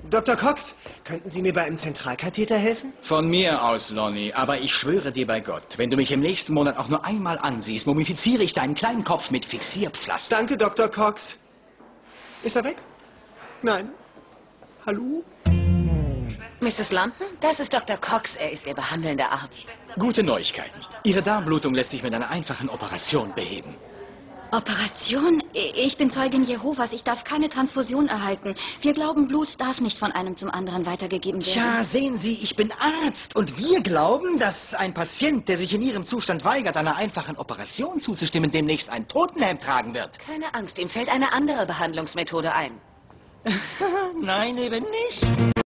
Dr. Cox, könnten Sie mir bei einem Zentralkatheter helfen? Von mir aus, Lonnie, aber ich schwöre dir bei Gott, wenn du mich im nächsten Monat auch nur einmal ansiehst, mumifiziere ich deinen kleinen Kopf mit Fixierpflaster. Danke, Dr. Cox. Ist er weg? Nein. Hallo? Mrs. London, das ist Dr. Cox. Er ist Ihr behandelnder Arzt. Gute Neuigkeiten. Ihre Darmblutung lässt sich mit einer einfachen Operation beheben. Operation? Ich bin Zeugin Jehovas. Ich darf keine Transfusion erhalten. Wir glauben, Blut darf nicht von einem zum anderen weitergegeben werden. Tja, sehen Sie, ich bin Arzt und wir glauben, dass ein Patient, der sich in Ihrem Zustand weigert, einer einfachen Operation zuzustimmen, demnächst ein Totenhemd tragen wird. Keine Angst, ihm fällt eine andere Behandlungsmethode ein. Nein, eben nicht.